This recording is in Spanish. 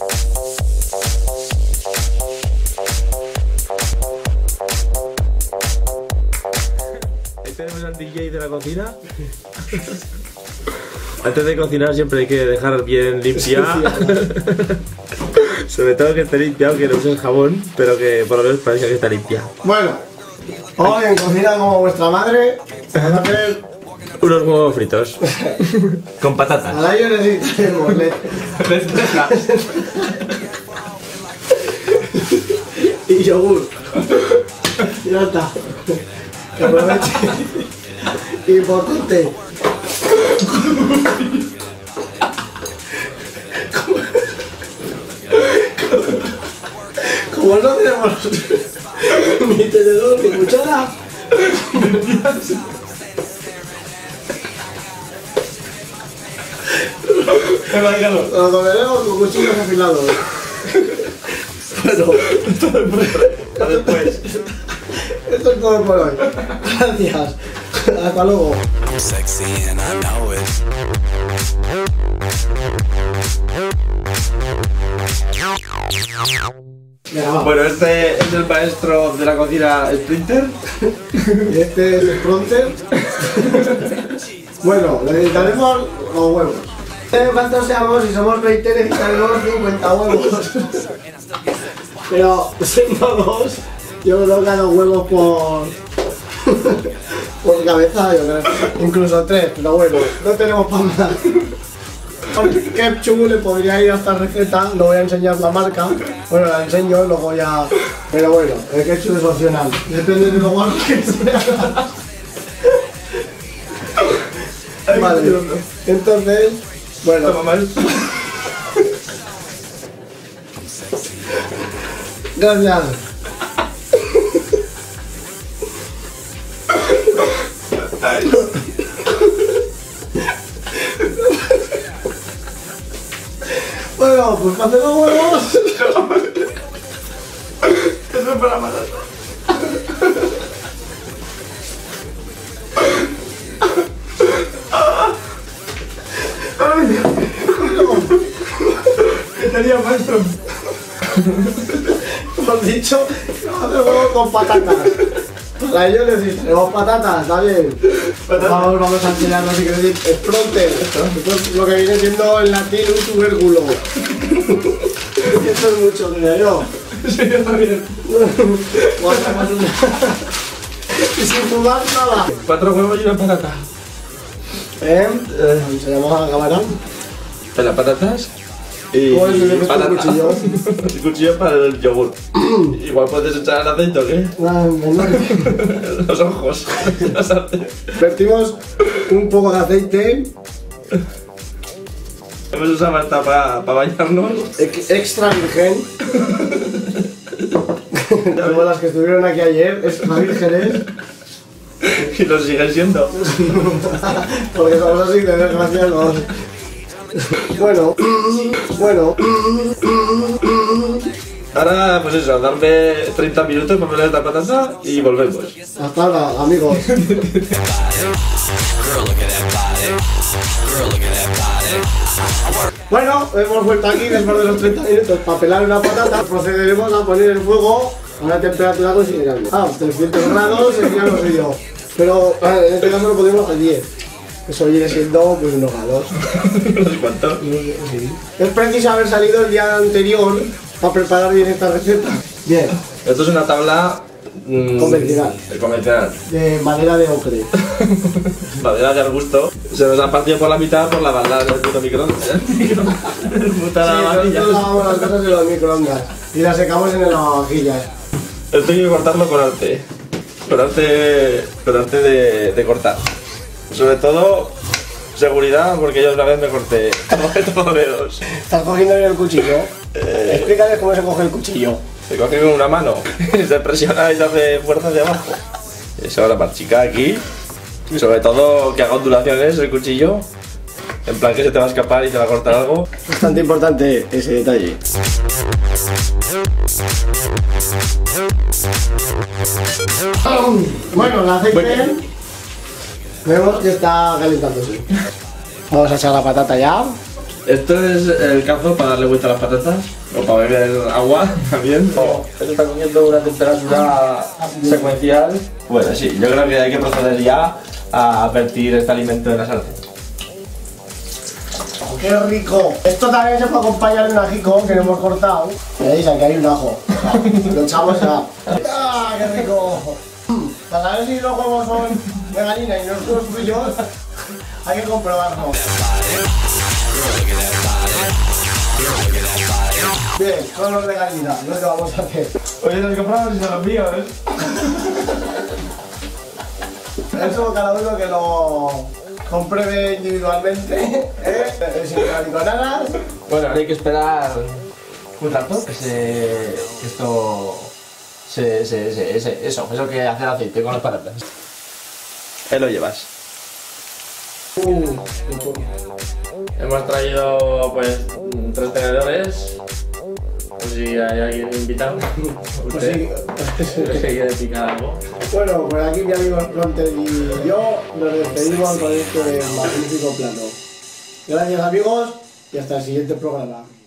Ahí tenemos al DJ de la cocina. Antes de cocinar siempre hay que dejar bien limpia. Sobre todo que esté limpia, aunque no use el jabón, pero que por lo menos parezca que está limpia. Bueno, hoy en Cocina como vuestra madre vamos a hacer unos huevos fritos. Con patatas. Ahora yo necesitaremos leche. Y yogur. Ya está. Que aproveche. Importante. Como no tenemos ni tenedor ni cuchara, lo comeremos con cuchillos afilados. Bueno, después. Esto es todo por hoy. Gracias. Hasta luego. Bueno, este es el maestro de la cocina Splinter. Y este es el Fronter. Bueno, necesitaremos los huevos. ¿Cuántos seamos? Si somos 20 necesitaremos 50 huevos. Pero siendo dos, yo creo que a 2 huevos por cabeza, yo creo. Incluso 3, pero bueno, no tenemos para más. Qué chulo le podría ir a esta receta, no voy a enseñar la marca, bueno la enseño, luego ya, pero bueno, el ketchup es opcional, depende de lo guapo que sea. Vale, entonces, bueno. Gracias. Bueno, pues para hacer los huevos. Eso es para matar. ¿Qué tenía, maestro? Hemos dicho que vamos a hacer huevos con patatas. Para ello necesitamos patatas, ¿está bien? Por favor, vamos a enseñar los ingredientes. Spronter. Esto es lo que viene siendo en latín un tubérculo. Esto es mucho, diría yo. Sí, está bien. Y sin fumar nada. 4 huevos y una patata. Enseñamos a la cámara. Las patatas y ¿Cómo es el cuchillo? El cuchillo para el yogur. Igual puedes echar el aceite o qué. Los ojos. Vertimos un poco de aceite. Hemos usado hasta para bañarnos. Extra virgen. Como las que estuvieron aquí ayer, extra vírgenes. Y lo siguen siendo. Porque somos así de desgraciados. Bueno. Ahora, pues eso, darme 30 minutos para poner la patata y volvemos. Hasta ahora, amigos. Bueno, hemos vuelto aquí después de los 30 minutos para pelar una patata. Procederemos a poner el fuego a una temperatura considerable. 300 grados sería lo suyo. Pero en este caso lo ponemos a 10. Eso viene siendo pues unos grados. No sé cuánto. Sí. Es preciso haber salido el día anterior para preparar bien esta receta. Bien. Esto es una tabla convencional. Convencional. De madera de ocre. Madera de arbusto. Se nos ha partido por la mitad por la banda del puto microondas. Nosotros lavamos las cosas en los microondas y las secamos en el lavavajillas. Esto hay que cortarlo con arte. Con arte de cortar. Sobre todo seguridad, porque yo una vez me corté todos los dedos. ¿Estás cogiendo bien el cuchillo? Explícales cómo se coge el cuchillo. Se coge con una mano, se presiona y se hace fuerza hacia abajo. Eso ahora para chica aquí. Y sobre todo que haga ondulaciones el cuchillo. En plan que se te va a escapar y te va a cortar algo. Bastante importante ese detalle. Bueno, el aceite vemos que está calentándose. Vamos a echar la patata ya. Esto es el cazo para darle vuelta a las patatas o para beber agua también. Esto está comiendo una temperatura secuencial. Bueno, sí, yo creo que hay que proceder ya a vertir este alimento en la sartén. ¡Qué rico! Esto también se puede acompañar de un ajico que no hemos cortado. ¿Veis? Aquí hay un ajo. Lo echamos ya. ¡Ah, qué rico! Para saber si los huevos son de gallina y no son los tuyos, hay que comprobarlo. Bien, son los de gallina, lo que vamos a hacer. Oye, los compramos y son los míos, ¿eh? Eso cada uno que lo compruebe individualmente, sin nada. Bueno, ahora hay que esperar un rato que esto eso que hace el aceite con las patatas. Ahí lo llevas. Hemos traído pues 3 tenedores. Por si hay alguien invitado. Pues sí. ¿Usted quiere picar algo? Bueno, pues aquí mi amigo Fronter y yo nos despedimos con este magnífico plano. Gracias amigos y hasta el siguiente programa.